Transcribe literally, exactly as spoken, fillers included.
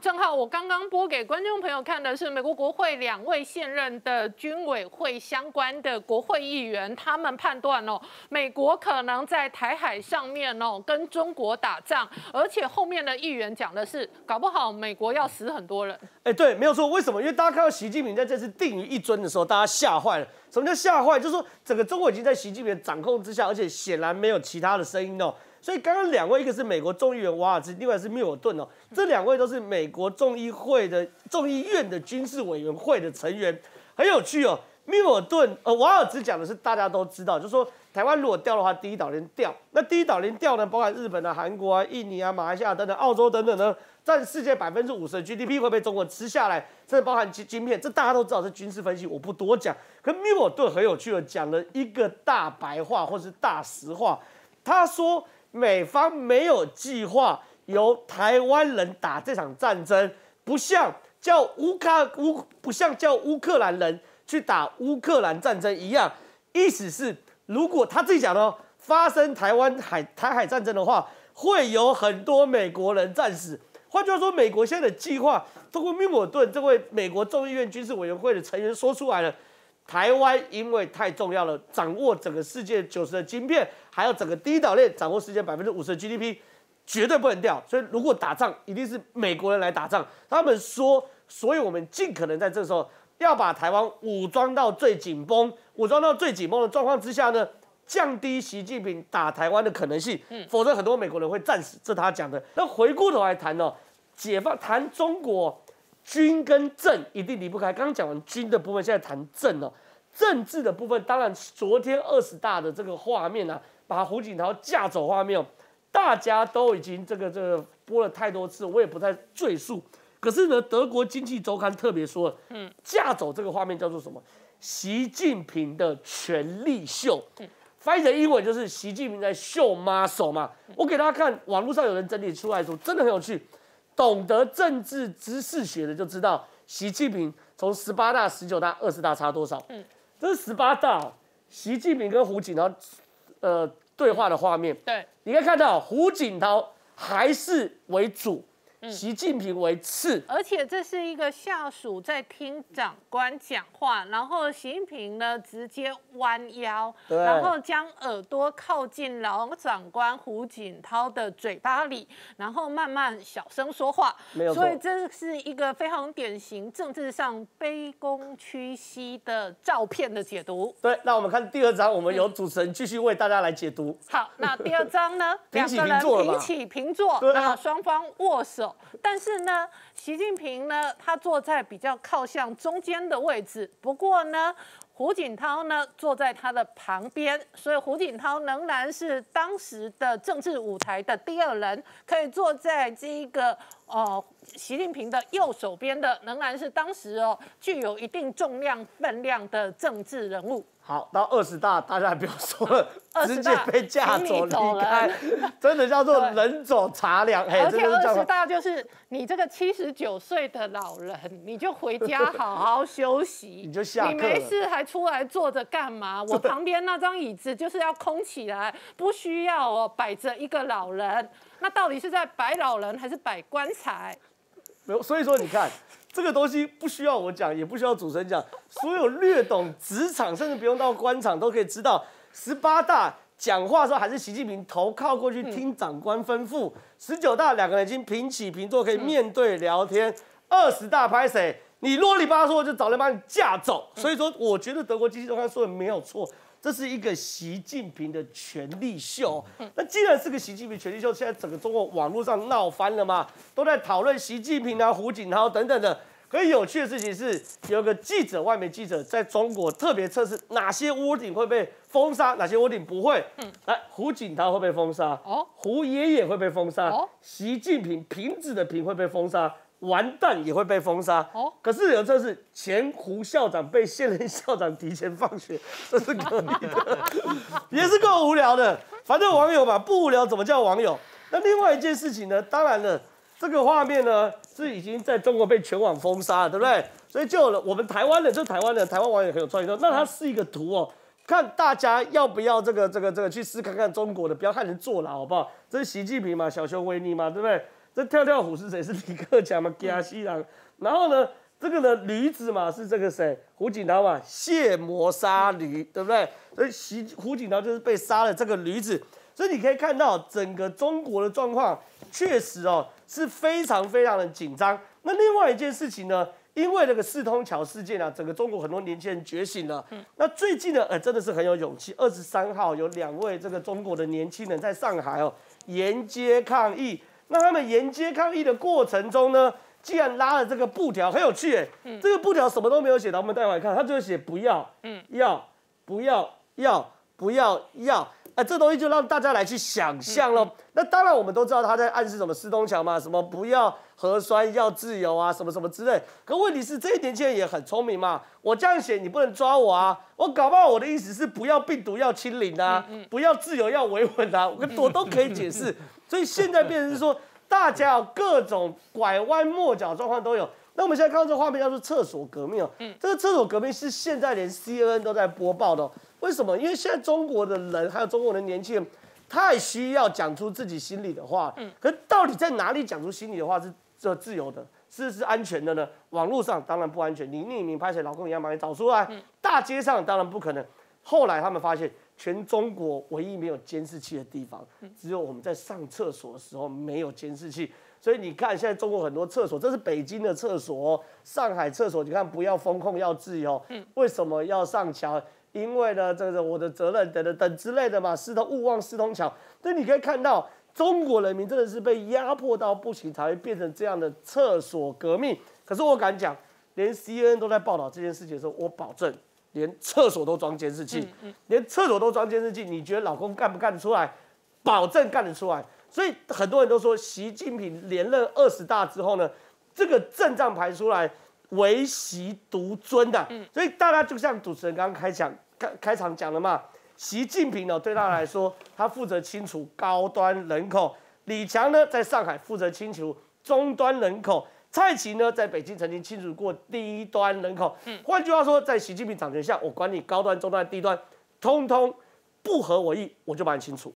正好我刚刚播给观众朋友看的是美国国会两位现任的军委会相关的国会议员，他们判断哦，美国可能在台海上面哦跟中国打仗，而且后面的议员讲的是，搞不好美国要死很多人。 哎，对，没有错。为什么？因为大家看到习近平在这次定于一尊的时候，大家吓坏了。什么叫吓坏？就是说整个中国已经在习近平的掌控之下，而且显然没有其他的声音哦。所以刚刚两位，一个是美国众议员瓦尔兹，另外是密尔顿哦，这两位都是美国众议会的众议院的军事委员会的成员，很有趣哦。密尔顿呃瓦尔兹讲的是大家都知道，就是说台湾如果掉的话，第一岛链掉，那第一岛链掉呢，包含日本啊、韩国啊、印尼啊、马来西亚等等、澳洲等等呢，占世界百分之五十的 G D P 会被中国吃下来，甚至包含晶片，这大家都知道是军事分析，我不多讲。可密尔顿很有趣的讲了一个大白话或是大实话，他说。美方没有计划由台湾人打这场战争，不像叫乌克乌不像叫乌克兰人去打乌克兰战争一样。意思是，如果他自己讲的哦，发生台湾海台海战争的话，会有很多美国人战死。换句话说，美国现在的计划，通过密尔顿这位美国众议院军事委员会的成员说出来了。台湾因为太重要了，掌握整个世界九十的晶片，还有整个第一岛链，掌握世界百分之五十的 G D P， 绝对不能掉。所以如果打仗，一定是美国人来打仗。他们说，所以我们尽可能在这时候要把台湾武装到最紧绷，武装到最紧绷的状况之下呢，降低习近平打台湾的可能性。嗯，否则很多美国人会战死，这是他讲的。那回过头来谈哦，解放谈中国。军跟政一定离不开。刚刚讲完军的部分，现在谈政哦。政治的部分，当然昨天二十大的这个画面啊，把胡锦涛架走画面哦，大家都已经这个这个播了太多次，我也不再赘述。可是呢，德国经济周刊特别说，嗯，架走这个画面叫做什么？习近平的权力秀。嗯，翻译成英文就是习近平在秀 muscle 嘛。我给大家看，网络上有人整理出来说，真的很有趣。懂得政治知识学的就知道，习近平从十八大、十九大、二十大差多少？嗯，这是十八大、哦，习近平跟胡锦涛呃对话的画面。对，你可以看到胡锦涛还是为主，习近平为次。 而且这是一个下属在听长官讲话，然后习近平呢直接弯腰，然后将耳朵靠近老长官胡锦涛的嘴巴里，然后慢慢小声说话。没有错，所以这是一个非常典型政治上卑躬屈膝的照片的解读。 对，那我们看第二章，我们由主持人继续为大家来解读。 好，那第二章呢，两个人平起平坐，那双方握手。但是呢，习近平呢，他坐在比较靠向中间的位置。不过呢，胡锦涛呢坐在他的旁边，所以胡锦涛仍然是当时的政治舞台的第二人，可以坐在这一个呃习近平的右手边的，仍然是当时哦具有一定重量分量的政治人物。 好，到二十大大家不要说了，直接被架走离开，真的叫做人走茶凉。 而且二十大就是你这个七十九岁的老人，你就回家好好休息， 你就下课了， 你没事还出来坐着干嘛？我旁边那张椅子就是要空起来，不需要哦摆着一个老人。那到底是在摆老人还是摆棺材？ 没有，所以说你看。这个东西不需要我讲，也不需要主持人讲，所有略懂职场，甚至不用到官场都可以知道，十八大讲话的时候还是习近平头靠过去听长官吩咐，十九大两个人已经平起平坐，可以面对聊天，二十大拍谁？你啰里吧嗦就找人把你架走。所以说，我觉得德国经济周刊说的没有错。这是一个习近平的权力秀。那既然是个习近平权力秀，现在整个中国网络上闹翻了嘛，都在讨论习近平啊、胡锦涛等等的。可以有趣的事情是，有个记者，外媒记者在中国特别测试哪些窝顶会被封杀，哪些窝顶不会。嗯，来，胡锦涛会被封杀，哦，胡爷爷会被封杀，哦，习近平瓶子的瓶会被封杀。完蛋也会被封杀。哦，可是有这是前胡校长被现任校长提前放学，这是可以的，也是够无聊的。反正网友嘛，不无聊怎么叫网友？那另外一件事情呢，当然了，这个画面呢是已经在中国被全网封杀了，对不对？所以就有了我们台湾人，就台湾人，台湾网友很有创意说，那它是一个图哦。看大家要不要这个这个这个去试看看中国的，不要看人坐牢好不好？这是习近平嘛，小熊维尼嘛，对不对？ 这跳跳虎是谁？是李克强嘛？加西郎。然后呢，这个呢驴子嘛是这个谁？胡锦涛嘛，卸磨杀驴，对不对？所以习胡锦涛就是被杀了这个驴子。所以你可以看到整个中国的状况，确实哦是非常非常的紧张。那另外一件事情呢？因为那个四通桥事件啊，整个中国很多年轻人觉醒了。嗯、那最近呢，呃，真的是很有勇气。二十三号有两位这个中国的年轻人在上海哦沿街抗议。那他们沿街抗议的过程中呢，既然拉了这个布条，很有趣哎。嗯、这个布条什么都没有写的，我们待会来看，他就写不要，嗯，要不要要不要要。啊，这东西就让大家来去想象咯。嗯、那当然，我们都知道他在暗示什么四通桥嘛，什么不要核酸，要自由啊，什么什么之类。可问题是，这些年轻人也很聪明嘛。我这样写，你不能抓我啊。我搞不好我的意思是不要病毒，要清零啊，嗯嗯、不要自由，要维稳啊，我我都可以解释。所以现在变成是说，大家有各种拐弯抹角状况都有。那我们现在看到这个画面叫做厕所革命哦，嗯、这个厕所革命是现在连 C N N 都在播报的、哦。为什么？因为现在中国的人还有中国的年轻人太需要讲出自己心里的话，嗯，可是到底在哪里讲出心里的话是这自由的，是是安全的呢？网络上当然不安全，你匿名拍起来老公一样把你找出来，嗯、大街上当然不可能。后来他们发现，全中国唯一没有监视器的地方，只有我们在上厕所的时候没有监视器。所以你看，现在中国很多厕所，这是北京的厕所、哦，上海厕所，你看不要风控，要自由。嗯、为什么要上桥？因为呢，这个我的责任等等等之类的嘛，四通勿忘四通桥。所以你可以看到，中国人民真的是被压迫到不行，才会变成这样的厕所革命。可是我敢讲，连 C N N 都在报道这件事情的时候，我保证，连厕所都装监视器，嗯嗯、连厕所都装监视器，你觉得老公干不干得出来？保证干得出来。所以很多人都说，习近平连任二十大之后呢，这个阵仗排出来，唯习独尊的、啊。嗯、所以大家就像主持人刚刚开讲开开场讲了嘛，习近平呢对他来说，他负责清除高端人口；李强呢在上海负责清除中端人口；蔡奇呢在北京曾经清除过低端人口。嗯、换句话说，在习近平掌权下，我管你高端、中端、低端，通通不合我意，我就把你清除。